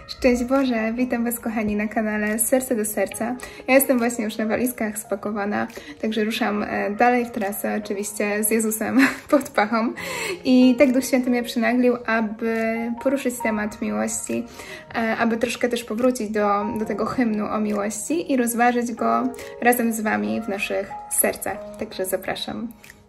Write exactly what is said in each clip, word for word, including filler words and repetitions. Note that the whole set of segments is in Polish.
Szczęść Boże, witam Was kochani na kanale Serce do Serca. Ja jestem właśnie już na walizkach spakowana, także ruszam dalej w trasę, oczywiście z Jezusem pod pachą. I tak Duch Święty mnie przynaglił, aby poruszyć temat miłości, aby troszkę też powrócić do, do tego hymnu o miłości i rozważyć go razem z Wami w naszych sercach. Także zapraszam.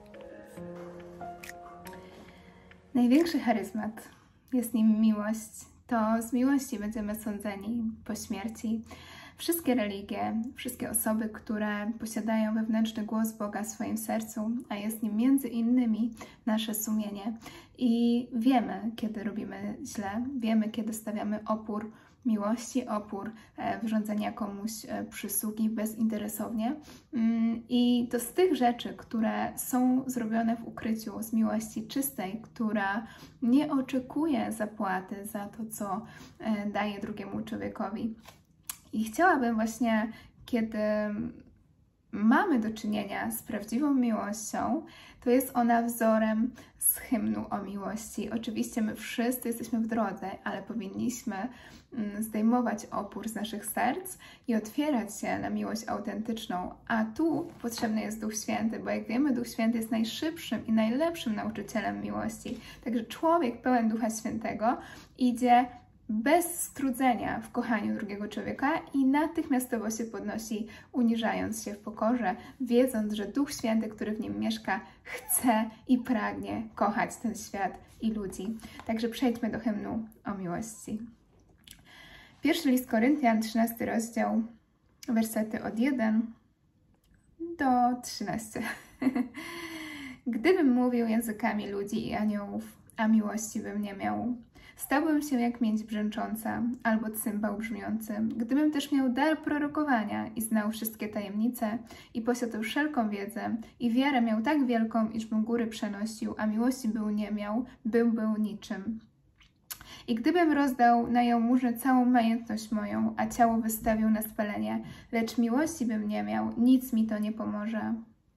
Największy charyzmat, jest nim miłość. To z miłości będziemy sądzeni po śmierci. Wszystkie religie, wszystkie osoby, które posiadają wewnętrzny głos Boga w swoim sercu, a jest nim między innymi nasze sumienie. I wiemy, kiedy robimy źle, wiemy, kiedy stawiamy opór miłości, opór wyrządzenia komuś przysługi bezinteresownie. I to z tych rzeczy, które są zrobione w ukryciu, z miłości czystej, która nie oczekuje zapłaty za to, co daje drugiemu człowiekowi. I chciałabym właśnie, kiedy mamy do czynienia z prawdziwą miłością, to jest ona wzorem z hymnu o miłości. Oczywiście my wszyscy jesteśmy w drodze, ale powinniśmy zdejmować opór z naszych serc i otwierać się na miłość autentyczną. A tu potrzebny jest Duch Święty, bo jak wiemy, Duch Święty jest najszybszym i najlepszym nauczycielem miłości. Także człowiek pełen Ducha Świętego idzie bez strudzenia w kochaniu drugiego człowieka i natychmiastowo się podnosi, uniżając się w pokorze, wiedząc, że Duch Święty, który w nim mieszka, chce i pragnie kochać ten świat i ludzi. Także przejdźmy do hymnu o miłości. Pierwszy list Koryntian, trzynasty rozdział, wersety od pierwszego do trzynastego. Gdybym mówił językami ludzi i aniołów, a miłości bym nie miał, stałbym się jak miedź brzęcząca albo cymbał brzmiący. Gdybym też miał dar prorokowania i znał wszystkie tajemnice i posiadał wszelką wiedzę i wiarę miał tak wielką, iż bym góry przenosił, a miłości był nie miał, był był niczym. I gdybym rozdał na jałmużnę całą majętność moją, a ciało wystawił na spalenie, lecz miłości bym nie miał, nic mi to nie pomoże.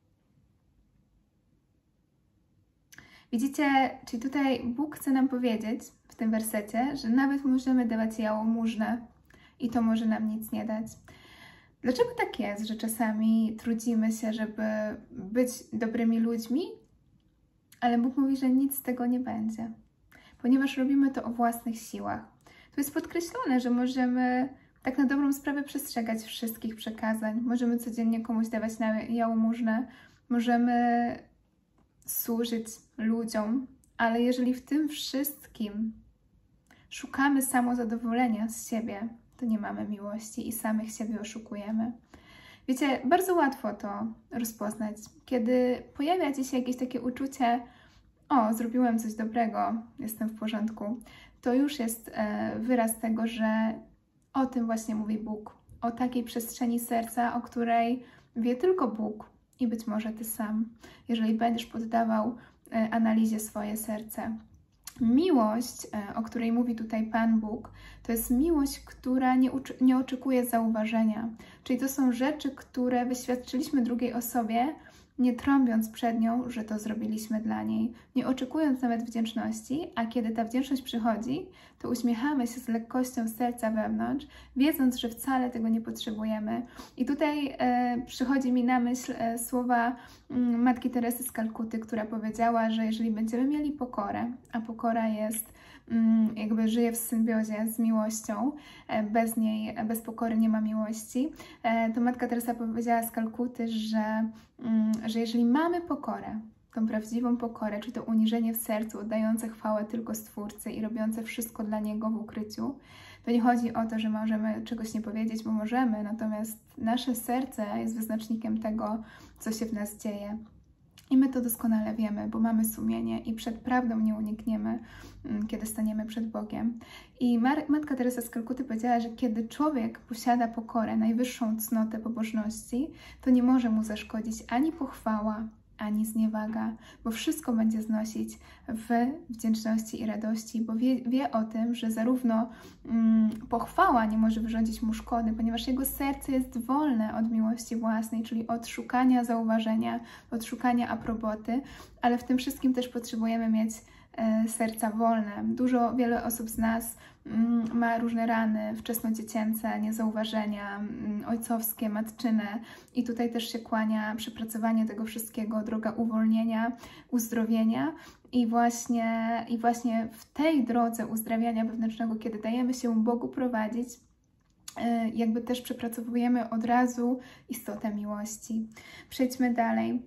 Widzicie, czyli tutaj Bóg chce nam powiedzieć w tym wersecie, że nawet możemy dawać jałmużnę i to może nam nic nie dać. Dlaczego tak jest, że czasami trudzimy się, żeby być dobrymi ludźmi, ale Bóg mówi, że nic z tego nie będzie, ponieważ robimy to o własnych siłach. Tu jest podkreślone, że możemy tak na dobrą sprawę przestrzegać wszystkich przekazań, możemy codziennie komuś dawać na jałmużnę, możemy służyć ludziom, ale jeżeli w tym wszystkim szukamy samozadowolenia z siebie, to nie mamy miłości i samych siebie oszukujemy. Wiecie, bardzo łatwo to rozpoznać, kiedy pojawia Ci się jakieś takie uczucie, o, zrobiłem coś dobrego, jestem w porządku, to już jest e, wyraz tego, że o tym właśnie mówi Bóg, o takiej przestrzeni serca, o której wie tylko Bóg i być może Ty sam, jeżeli będziesz poddawał e, analizie swoje serce. Miłość, e, o której mówi tutaj Pan Bóg, to jest miłość, która nie, nie oczekuje zauważenia. Czyli to są rzeczy, które wyświadczyliśmy drugiej osobie, nie trąbiąc przed nią, że to zrobiliśmy dla niej, nie oczekując nawet wdzięczności, a kiedy ta wdzięczność przychodzi, to uśmiechamy się z lekkością serca wewnątrz, wiedząc, że wcale tego nie potrzebujemy. I tutaj e, przychodzi mi na myśl e, słowa m, Matki Teresy z Kalkuty, która powiedziała, że jeżeli będziemy mieli pokorę, a pokora jest m, jakby żyje w symbiozie z miłością, e, bez niej, bez pokory nie ma miłości, e, to Matka Teresa powiedziała z Kalkuty, że że jeżeli mamy pokorę, tą prawdziwą pokorę, czyli to uniżenie w sercu, oddające chwałę tylko Stwórcy i robiące wszystko dla Niego w ukryciu, to nie chodzi o to, że możemy czegoś nie powiedzieć, bo możemy, natomiast nasze serce jest wyznacznikiem tego, co się w nas dzieje. I my to doskonale wiemy, bo mamy sumienie i przed prawdą nie unikniemy, kiedy staniemy przed Bogiem. I Matka Teresa z Kalkuty powiedziała, że kiedy człowiek posiada pokorę, najwyższą cnotę pobożności, to nie może mu zaszkodzić ani pochwała, ani zniewaga, bo wszystko będzie znosić w wdzięczności i radości, bo wie, wie o tym, że zarówno mm, pochwała nie może wyrządzić mu szkody, ponieważ jego serce jest wolne od miłości własnej, czyli od szukania zauważenia, od szukania aproboty, ale w tym wszystkim też potrzebujemy mieć serca wolne. Dużo, wiele osób z nas ma różne rany wczesnodziecięce, niezauważenia, ojcowskie, matczyne i tutaj też się kłania przepracowanie tego wszystkiego, droga uwolnienia, uzdrowienia i właśnie, i właśnie w tej drodze uzdrawiania wewnętrznego, kiedy dajemy się Bogu prowadzić, jakby też przepracowujemy od razu istotę miłości. Przejdźmy dalej.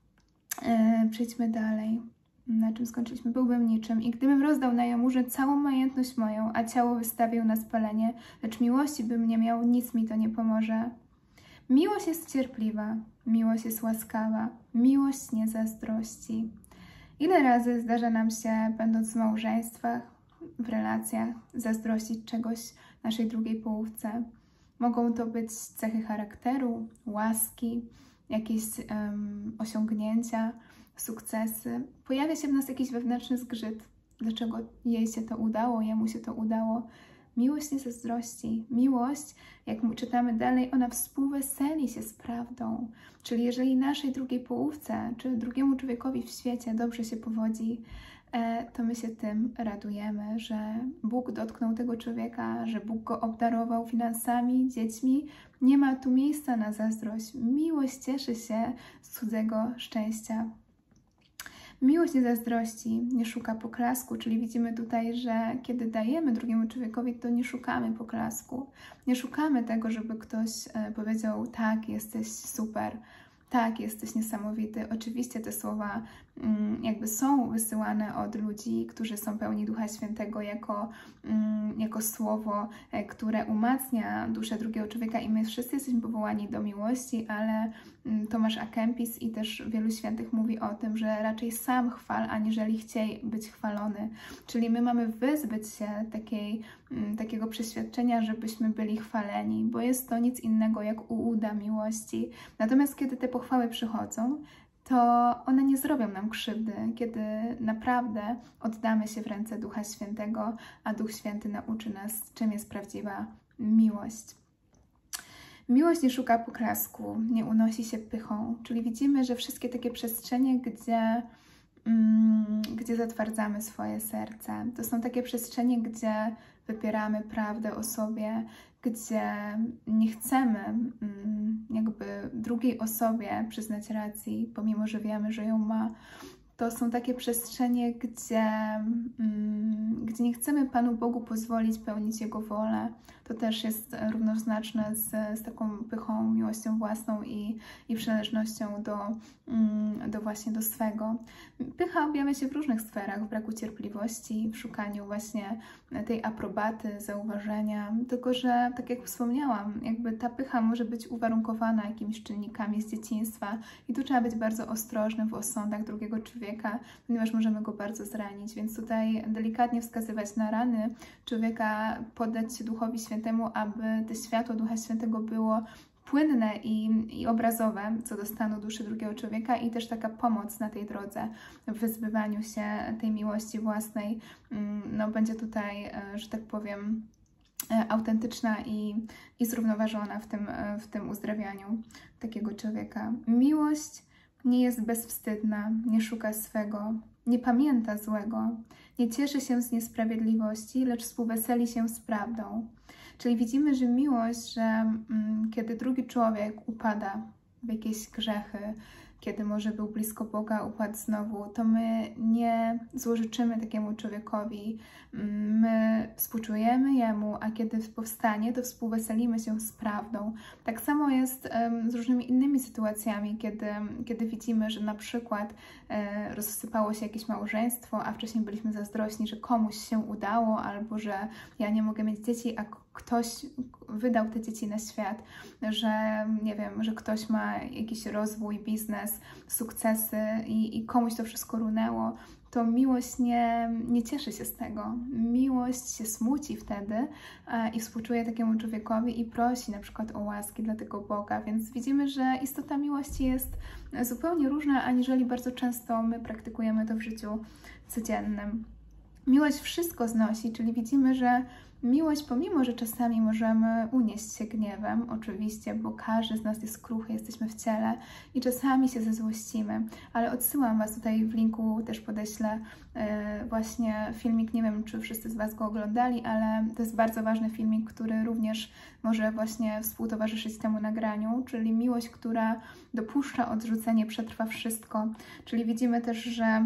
Przejdźmy dalej. Na czym skończyliśmy? Byłbym niczym i gdybym rozdał na jałmużnę całą majętność moją, a ciało wystawił na spalenie, lecz miłości bym nie miał, nic mi to nie pomoże. Miłość jest cierpliwa, miłość jest łaskawa, miłość nie zazdrości. Ile razy zdarza nam się, będąc w małżeństwach, w relacjach, zazdrościć czegoś naszej drugiej połówce? Mogą to być cechy charakteru, łaski, jakieś um, osiągnięcia, sukcesy. Pojawia się w nas jakiś wewnętrzny zgrzyt. Dlaczego jej się to udało, jemu się to udało? Miłość nie zazdrości. Miłość, jak czytamy dalej, ona współweseli się z prawdą. Czyli jeżeli naszej drugiej połówce, czy drugiemu człowiekowi w świecie dobrze się powodzi, to my się tym radujemy, że Bóg dotknął tego człowieka, że Bóg go obdarował finansami, dziećmi. Nie ma tu miejsca na zazdrość. Miłość cieszy się z cudzego szczęścia. Miłość nie zazdrości, nie szuka poklasku, czyli widzimy tutaj, że kiedy dajemy drugiemu człowiekowi, to nie szukamy poklasku. Nie szukamy tego, żeby ktoś powiedział: tak, jesteś super, tak, jesteś niesamowity. Oczywiście te słowa jakby są wysyłane od ludzi, którzy są pełni Ducha Świętego jako, jako słowo, które umacnia duszę drugiego człowieka i my wszyscy jesteśmy powołani do miłości, ale Tomasz A. Kempis i też wielu świętych mówi o tym, że raczej sam chwal, aniżeli chciej być chwalony. Czyli my mamy wyzbyć się takiej, takiego przeświadczenia, żebyśmy byli chwaleni, bo jest to nic innego jak ułuda miłości. Natomiast kiedy te pochwały przychodzą, to one nie zrobią nam krzywdy, kiedy naprawdę oddamy się w ręce Ducha Świętego, a Duch Święty nauczy nas, czym jest prawdziwa miłość. Miłość nie szuka poklasku, nie unosi się pychą, czyli widzimy, że wszystkie takie przestrzenie, gdzie, mm, gdzie zatwardzamy swoje serce, to są takie przestrzenie, gdzie wypieramy prawdę o sobie, gdzie nie chcemy mm, jakby drugiej osobie przyznać racji, pomimo że wiemy, że ją ma. To są takie przestrzenie, gdzie, mm, gdzie nie chcemy Panu Bogu pozwolić pełnić Jego wolę. To też jest równoznaczne z, z taką pychą, miłością własną i, i przynależnością do, mm, do właśnie do swego. Pycha objawia się w różnych sferach, w braku cierpliwości, w szukaniu właśnie tej aprobaty, zauważenia. Tylko że, tak jak wspomniałam, jakby ta pycha może być uwarunkowana jakimiś czynnikami z dzieciństwa i tu trzeba być bardzo ostrożnym w osądach drugiego człowieka, ponieważ możemy go bardzo zranić. Więc tutaj delikatnie wskazywać na rany człowieka, poddać się Duchowi Świętemu, aby to światło Ducha Świętego było płynne i, i obrazowe co do stanu duszy drugiego człowieka i też taka pomoc na tej drodze w wyzbywaniu się tej miłości własnej no, będzie tutaj, że tak powiem, autentyczna i, i zrównoważona w tym, w tym uzdrawianiu takiego człowieka. Miłość nie jest bezwstydna, nie szuka swego, nie pamięta złego, nie cieszy się z niesprawiedliwości, lecz współweseli się z prawdą. Czyli widzimy, że miłość, że mm, kiedy drugi człowiek upada w jakieś grzechy, kiedy może był blisko Boga, upadł znowu, to my nie złorzeczymy takiemu człowiekowi, my współczujemy jemu, a kiedy powstanie, to współweselimy się z prawdą. Tak samo jest um, z różnymi innymi sytuacjami, kiedy, kiedy widzimy, że na przykład e, rozsypało się jakieś małżeństwo, a wcześniej byliśmy zazdrośni, że komuś się udało, albo że ja nie mogę mieć dzieci, a ktoś wydał te dzieci na świat, że nie wiem, że ktoś ma jakiś rozwój, biznes, sukcesy i, i komuś to wszystko runęło, to miłość nie, nie cieszy się z tego. Miłość się smuci wtedy e, i współczuje takiemu człowiekowi i prosi na przykład o łaski dla tego Boga, więc widzimy, że istota miłości jest zupełnie różna, aniżeli bardzo często my praktykujemy to w życiu codziennym. Miłość wszystko znosi, czyli widzimy, że Miłość, pomimo że czasami możemy unieść się gniewem, oczywiście, bo każdy z nas jest kruchy, jesteśmy w ciele i czasami się zezłościmy, ale odsyłam Was tutaj w linku, też podeślę yy, właśnie filmik, nie wiem, czy wszyscy z Was go oglądali, ale to jest bardzo ważny filmik, który również może właśnie współtowarzyszyć temu nagraniu, czyli miłość, która dopuszcza odrzucenie, przetrwa wszystko, czyli widzimy też, że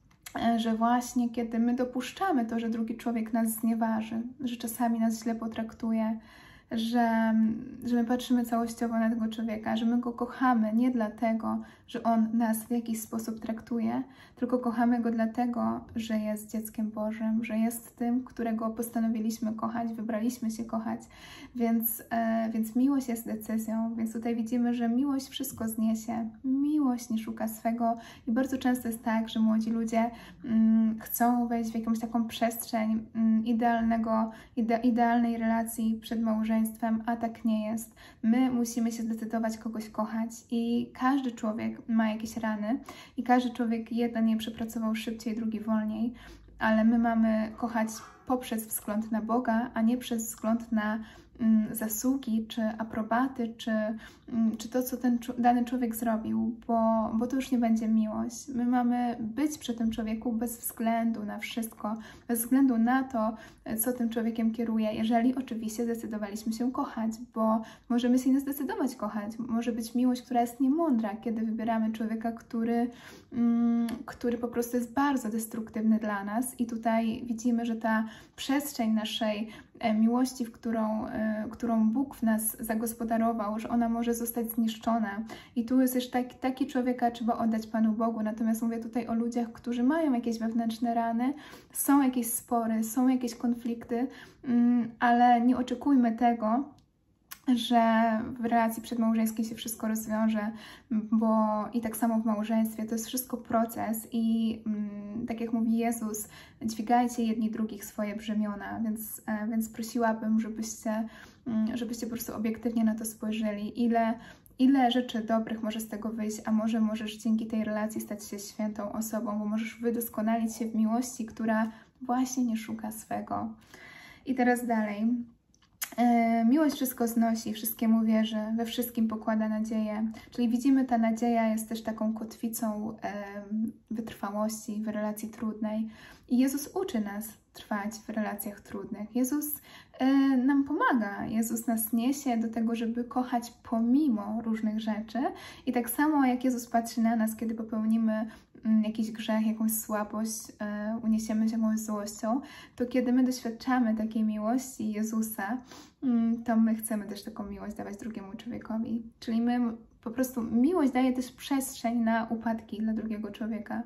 że właśnie kiedy my dopuszczamy to, że drugi człowiek nas znieważy, że czasami nas źle potraktuje, że, że my patrzymy całościowo na tego człowieka, że my go kochamy nie dlatego, że on nas w jakiś sposób traktuje, tylko kochamy go dlatego, że jest dzieckiem Bożym, że jest tym, którego postanowiliśmy kochać, wybraliśmy się kochać, więc, e, więc miłość jest decyzją, więc tutaj widzimy, że miłość wszystko zniesie, miłość nie szuka swego i bardzo często jest tak, że młodzi ludzie mm, chcą wejść w jakąś taką przestrzeń mm, idealnego, ide, idealnej relacji przed małżeństwem, a tak nie jest. My musimy się zdecydować kogoś kochać i każdy człowiek ma jakieś rany i każdy człowiek jeden je przepracował szybciej, drugi wolniej, ale my mamy kochać poprzez wzgląd na Boga, a nie przez wzgląd na mm, zasługi, czy aprobaty, czy, mm, czy to, co ten dany człowiek zrobił, bo, bo to już nie będzie miłość. My mamy być przy tym człowieku bez względu na wszystko, bez względu na to, co tym człowiekiem kieruje, jeżeli oczywiście zdecydowaliśmy się kochać, bo możemy się nie zdecydować kochać. Może być miłość, która jest niemądra, kiedy wybieramy człowieka, który, mm, który po prostu jest bardzo destruktywny dla nas i tutaj widzimy, że ta przestrzeń naszej miłości, w którą, którą Bóg w nas zagospodarował, że ona może zostać zniszczona. I tu jest też taki, taki człowieka trzeba oddać Panu Bogu. Natomiast mówię tutaj o ludziach, którzy mają jakieś wewnętrzne rany, są jakieś spory, są jakieś konflikty, ale nie oczekujmy tego, że w relacji przedmałżeńskiej się wszystko rozwiąże, bo i tak samo w małżeństwie to jest wszystko proces i mm, tak jak mówi Jezus, dźwigajcie jedni drugich swoje brzemiona, więc, e, więc prosiłabym, żebyście, mm, żebyście po prostu obiektywnie na to spojrzeli, ile Ile rzeczy dobrych może z tego wyjść, a może możesz dzięki tej relacji stać się świętą osobą, bo możesz wydoskonalić się w miłości, która właśnie nie szuka swego. I teraz dalej. Miłość wszystko znosi, wszystkiemu wierzy, we wszystkim pokłada nadzieję. Czyli widzimy, ta nadzieja jest też taką kotwicą wytrwałości w relacji trudnej. I Jezus uczy nas trwać w relacjach trudnych. Jezus nam pomaga, Jezus nas niesie do tego, żeby kochać pomimo różnych rzeczy. I tak samo jak Jezus patrzy na nas, kiedy popełnimy jakiś grzech, jakąś słabość, uniesiemy się jakąś złością, to kiedy my doświadczamy takiej miłości Jezusa, to my chcemy też taką miłość dawać drugiemu człowiekowi. Czyli my po prostu, miłość daje też przestrzeń na upadki dla drugiego człowieka.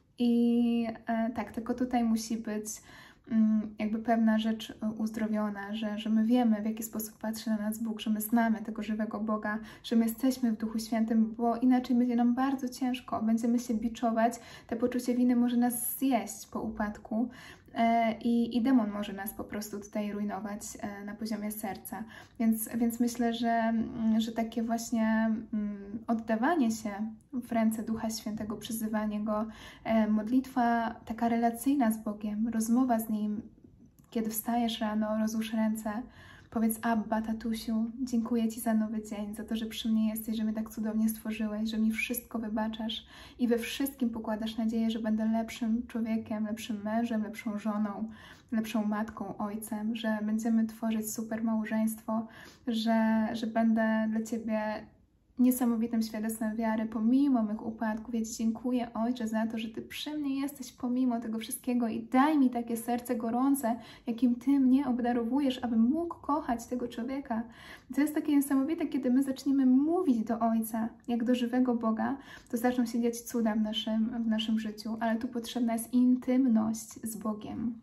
I e, tak, tylko tutaj musi być mm, jakby pewna rzecz uzdrowiona, że, że my wiemy, w jaki sposób patrzy na nas Bóg, że my znamy tego żywego Boga, że my jesteśmy w Duchu Świętym, bo inaczej będzie nam bardzo ciężko, będziemy się biczować, te poczucie winy może nas zjeść po upadku. I, I demon może nas po prostu tutaj rujnować na poziomie serca. Więc, więc myślę, że, że takie właśnie oddawanie się w ręce Ducha Świętego, przyzywanie Go, modlitwa taka relacyjna z Bogiem, rozmowa z Nim, kiedy wstajesz rano, rozłóż ręce, powiedz: Abba, tatusiu, dziękuję Ci za nowy dzień, za to, że przy mnie jesteś, że mnie tak cudownie stworzyłeś, że mi wszystko wybaczasz i we wszystkim pokładasz nadzieję, że będę lepszym człowiekiem, lepszym mężem, lepszą żoną, lepszą matką, ojcem, że będziemy tworzyć super małżeństwo, że, że będę dla Ciebie niesamowitym świadectwem wiary, pomimo mych upadków. Ja Ci dziękuję, Ojcze, za to, że Ty przy mnie jesteś pomimo tego wszystkiego i daj mi takie serce gorące, jakim Ty mnie obdarowujesz, abym mógł kochać tego człowieka. To jest takie niesamowite, kiedy my zaczniemy mówić do Ojca, jak do żywego Boga, to zaczną się dziać cuda w naszym, w naszym życiu, ale tu potrzebna jest intymność z Bogiem.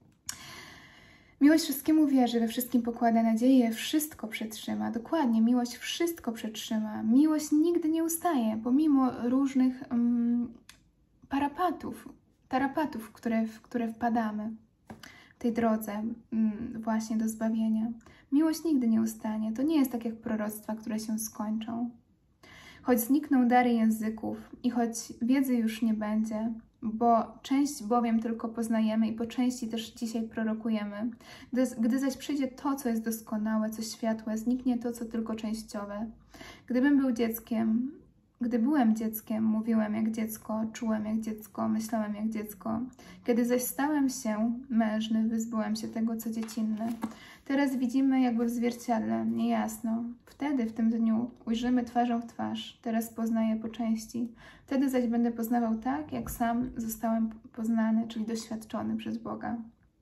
Miłość wszystkiemu wierzy, we wszystkim pokłada nadzieję, wszystko przetrzyma. Dokładnie, miłość wszystko przetrzyma. Miłość nigdy nie ustaje, pomimo różnych um, parapatów, tarapatów, w które, w które wpadamy w tej drodze um, właśnie do zbawienia. Miłość nigdy nie ustanie. To nie jest tak jak proroctwa, które się skończą. Choć znikną dary języków i choć wiedzy już nie będzie, bo część bowiem tylko poznajemy i po części też dzisiaj prorokujemy. Gdy, gdy zaś przyjdzie to, co jest doskonałe, co światłe, zniknie to, co tylko częściowe. Gdybym był dzieckiem, gdy byłem dzieckiem, mówiłem jak dziecko, czułem jak dziecko, myślałem jak dziecko. Kiedy zaś stałem się mężny, wyzbyłem się tego, co dziecinne. Teraz widzimy jakby w zwierciadle, niejasno. Wtedy, w tym dniu, ujrzymy twarzą w twarz. Teraz poznaję po części. Wtedy zaś będę poznawał tak, jak sam zostałem poznany, czyli doświadczony przez Boga.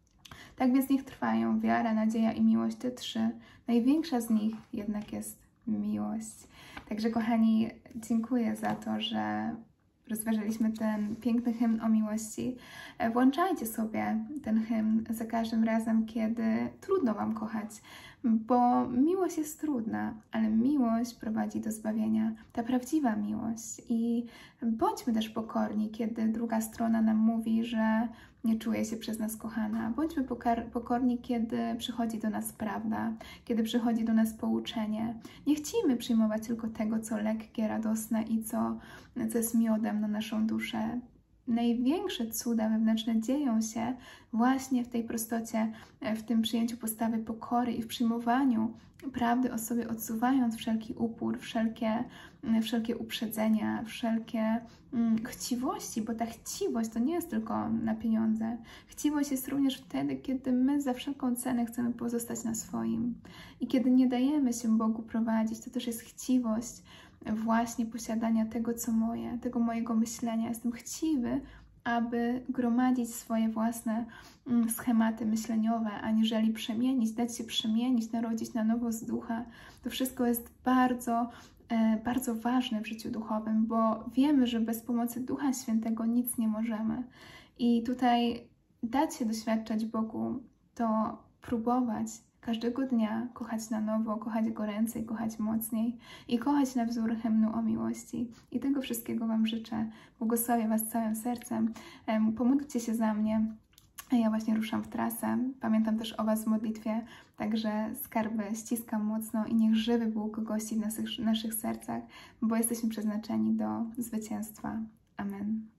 Tak więc niech trwają wiara, nadzieja i miłość, te trzy. Największa z nich jednak jest miłość. Także kochani, dziękuję za to, że rozważaliśmy ten piękny hymn o miłości. Włączajcie sobie ten hymn za każdym razem, kiedy trudno Wam kochać, bo miłość jest trudna, ale miłość prowadzi do zbawienia. Ta prawdziwa miłość. I bądźmy też pokorni, kiedy druga strona nam mówi, że nie czuje się przez nas kochana. Bądźmy pokorni, kiedy przychodzi do nas prawda, kiedy przychodzi do nas pouczenie. Nie chciejmy przyjmować tylko tego, co lekkie, radosne i co, co jest miodem na naszą duszę. Największe cuda wewnętrzne dzieją się właśnie w tej prostocie, w tym przyjęciu postawy pokory i w przyjmowaniu prawdy o sobie, odsuwając wszelki upór, wszelkie, wszelkie uprzedzenia, wszelkie mm, chciwości, bo ta chciwość to nie jest tylko na pieniądze. Chciwość jest również wtedy, kiedy my za wszelką cenę chcemy pozostać na swoim. I kiedy nie dajemy się Bogu prowadzić, to też jest chciwość właśnie posiadania tego, co moje, tego mojego myślenia. Jestem chciwy, aby gromadzić swoje własne schematy myśleniowe, aniżeli przemienić, dać się przemienić, narodzić na nowo z ducha. To wszystko jest bardzo, bardzo ważne w życiu duchowym, bo wiemy, że bez pomocy Ducha Świętego nic nie możemy. I tutaj dać się doświadczać Bogu, to próbować każdego dnia kochać na nowo, kochać goręcej, kochać mocniej i kochać na wzór hymnu o miłości. I tego wszystkiego Wam życzę. Błogosławię Was całym sercem. Pomódlcie się za mnie. Ja właśnie ruszam w trasę. Pamiętam też o Was w modlitwie, także skarby ściskam mocno i niech żywy Bóg gości w naszych, naszych sercach, bo jesteśmy przeznaczeni do zwycięstwa. Amen.